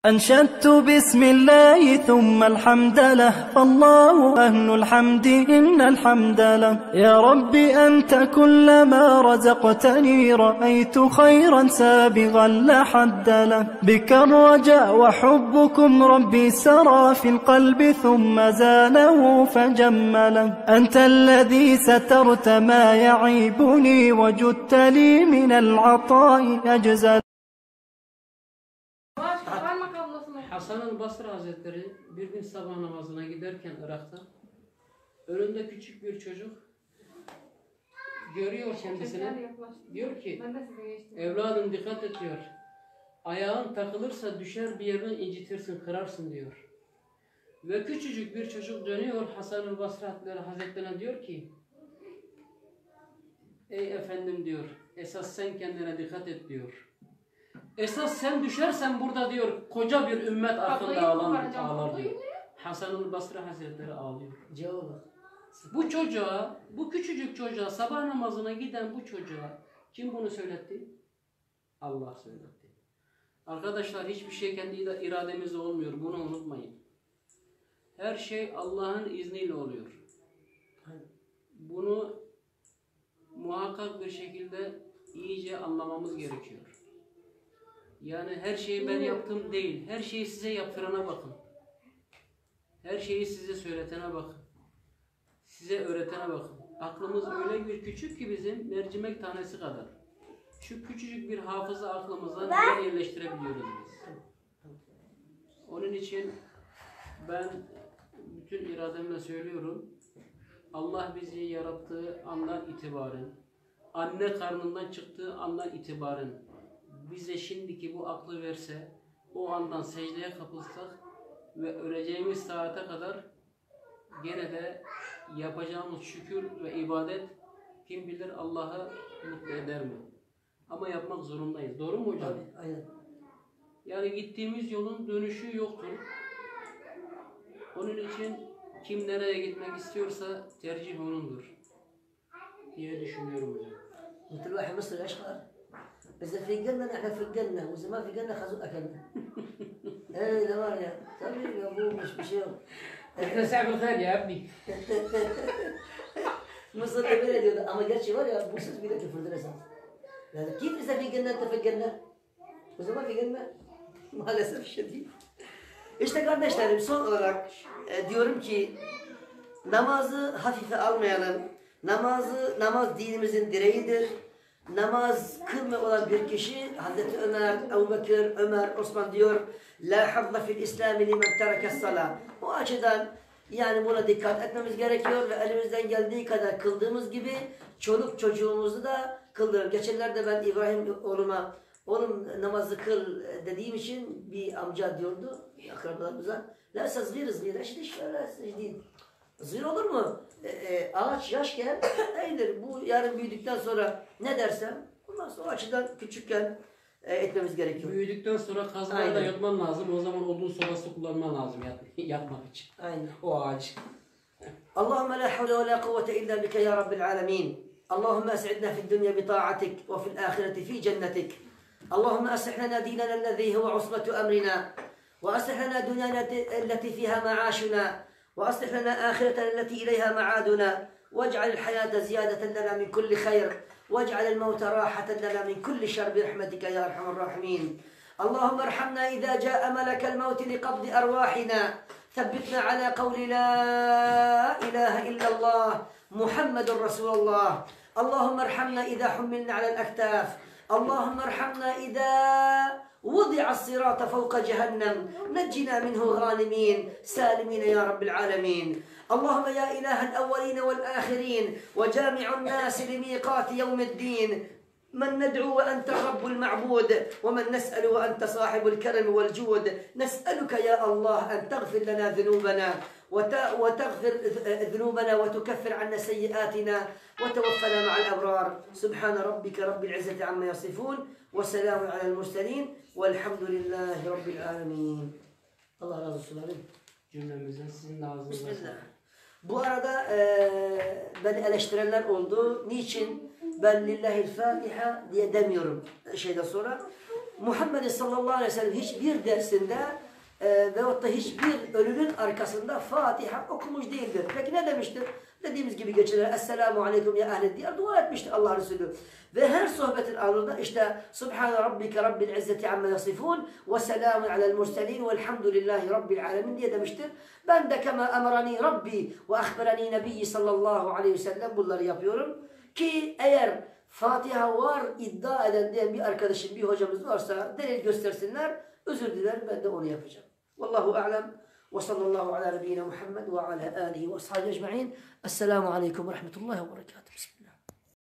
أنشدت بسم الله ثم الحمد له فالله أهل الحمد إن الحمد له يا رب أنت كلما رزقتني رأيت خيرا سابغا لا حد له بك الرجاء وحبكم ربي سرى في القلب ثم زاله فجمله أنت الذي سترت ما يعيبني وجدت لي من العطاء أجزل. Hasan-ı Basri Hazretleri bir gün sabah namazına giderken Irak'ta önünde küçük bir çocuk görüyor kendisini, diyor ki evladım dikkat et diyor, ayağın takılırsa düşer bir yerini incitirsin, kırarsın diyor. Ve küçücük bir çocuk dönüyor Hasan-ı Basri Hazretlerine diyor ki ey efendim diyor, esas sen kendine dikkat et diyor. Esas sen düşersen burada diyor koca bir ümmet arkanda ağlar diyor. Hasan-ı Basri Hazretleri ağlıyor. Bu çocuğa, bu küçücük çocuğa, sabah namazına giden bu çocuğa kim bunu söyletti? Allah söyletti. Arkadaşlar hiçbir şey kendi irademizle olmuyor. Bunu unutmayın. Her şey Allah'ın izniyle oluyor. Bunu muhakkak bir şekilde iyice anlamamız gerekiyor. Yani her şeyi ben yaptım değil. Her şeyi size yaptırana bakın. Her şeyi size söyletene bakın. Size öğretene bakın. Aklımız öyle bir küçük ki bizim mercimek tanesi kadar. Şu küçücük bir hafıza aklımıza yerleştirebiliyoruz biz. Onun için ben bütün irademle söylüyorum. Allah bizi yarattığı andan itibaren, anne karnından çıktığı andan itibaren bize şimdiki bu aklı verse, o andan secdeye kapılsak ve öleceğimiz saate kadar gene de yapacağımız şükür ve ibadet kim bilir Allah'ı mutlu eder mi? Ama yapmak zorundayız. Doğru mu hocam? Aynen. Yani gittiğimiz yolun dönüşü yoktur. Onun için kim nereye gitmek istiyorsa tercih onundur diye düşünüyorum hocam. مثل واحد مصري اشقر اذا في الجنه نحن في الجنه واذا ما في جنه خذوا اكلنا. ايه ده يا طيب يا ابوه مش بشيء. احنا صعب الخير يا ابني. مصر böyle diyordu ama gerçi var ya bu söz bile küfürdür esas. Yani كيف اذا في جنه انت في الجنه واذا ما في جنه maalesef şiddet. İşte kardeşlerim son olarak diyorum ki namazı hafife almayalım. Namaz dinimizin direğidir. Namaz kılma olan bir kişi Hazreti Ömer, Ebu Bekir, Ömer, Osman diyor la hadda fil İslami limen terekes salah. O açıdan yani buna dikkat etmemiz gerekiyor ve elimizden geldiği kadar kıldığımız gibi çoluk çocuğumuzu da kıldırır. Geçenlerde ben İbrahim oğluma oğlum namazı kıl dediğim için bir amca diyordu akrabalarımıza la zgir eşliş la secdin. Zır olur mu? Ağaç yaşken eğilir. Bu yarın büyüdükten sonra ne dersem bundan sonra o açıdan küçükken etmemiz gerekiyor. Büyüdükten sonra kazmayla yatman lazım. O zaman odun sobası kullanman lazım yatmak için. Aynen. O ağaç. Allahümme la havle ve la kuvvete illa bike ya Rabbil alemin. Allahümme es'idna fid dünya bi ta'atik ve fil ahireti fi cennetik. Allahümme aslih lana dinana allezî huve usmetu emrina ve aslih lana dünyana elleti fiha ma'aşuna وأصلح لنا آخرتنا التي إليها معادنا واجعل الحياة زيادة لنا من كل خير واجعل الموت راحة لنا من كل شر برحمتك يا أرحم الراحمين اللهم ارحمنا إذا جاء ملك الموت لقبض أرواحنا ثبتنا على قول لا إله إلا الله محمد رسول الله اللهم ارحمنا إذا حملنا على الأكتاف اللهم ارحمنا إذا وضع الصراط فوق جهنم نجنا منه غانمين سالمين يا رب العالمين اللهم يا إله الأولين والآخرين وجامع الناس لميقات يوم الدين من ندعو وأنت الرب المعبود ومن نسأل وأنت صاحب الكرم والجود نسألك يا الله أن تغفر لنا ذنوبنا وتغفر ذنوبنا وتكفر عنا سيئاتنا وتوفنا مع الأبرار سبحان ربك رب العزة عما يصفون وسلام على المرسلين والحمد لله رب العالمين. Allah razı olsun abi. Cümlemizden sizin de ağzınıza sağlık. Bu arada beni eleştirenler oldu. Niçin ben Lillahil Fatiha diye demiyorum şeyden sonra. Muhammed sallallahu aleyhi ve sellem hiçbir dersinde veyahut da hiçbir ölünün arkasında Fatiha okumuş değildir. Peki ne demiştir? Dediğimiz gibi geçilir. Esselamu aleyküm ya ehled diyar dua etmiştir Allah Resulü. Ve her sohbetin ardında işte Subhane Rabbike Rabbil İzzeti Amma Yasifun ve selamun alel murselin velhamdülillahi Rabbil Alemin diye demiştir. Ben de kema emrani Rabbi ve ahberani Nebiyyi sallallahu aleyhi ve sellem bunları yapıyorum. Ki eğer Fatiha var iddia eden diyen bir arkadaşım, bir hocamız varsa delil göstersinler. Özür dilerim, ben de onu yapacağım. Vallahu a'lem ve sallallahu ala nebiyyina Muhammed ve ala alihi ve ashabihi ecma'in. Esselamu aleyküm ve rahmetullahi ve berekatuhu.